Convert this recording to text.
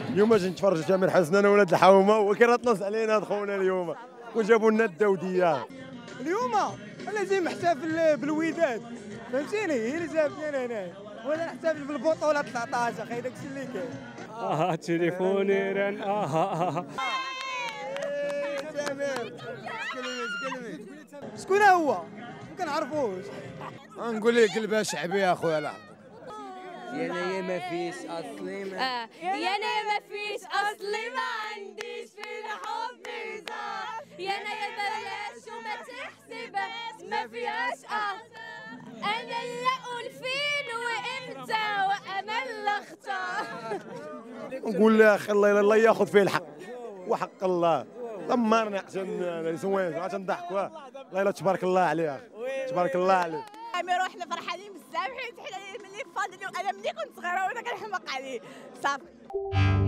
اليوم اجي نتفرج تامر حسن انا ولاد الحومه وكيرطنص علينا هاد خونا اليوم وجابوا لنا الدوديه. اليوم لازم نحتفل بالوداد، فهمتيني؟ هي اللي جابتني انا هنا، ولا نحتفل بالبطوله 19 اخي داكشي اللي كاين. تليفوني رن تامر شكون هو؟ ما كنعرفوش. نقول لك كلبه شعبيه اخويا. لا يا ما فيش اصلي يا ما فيش اصلي ما عنديش في الحب هزار، يا بلاش وما تحسبها ما فيهاش انا اللي اقول فين وامتى وانا اللي اختار. نقول له اخي الله ياخذ فيه الحق وحق الله. طمرني عشان يسوين عشان ضحكوا. الله تبارك الله عليه، تبارك الله عليه. تامر وحنا فرحانين بزاف حيت حنا ملي فاضل انا ملي كنت صغيره وانا كنحماق عليه صافي.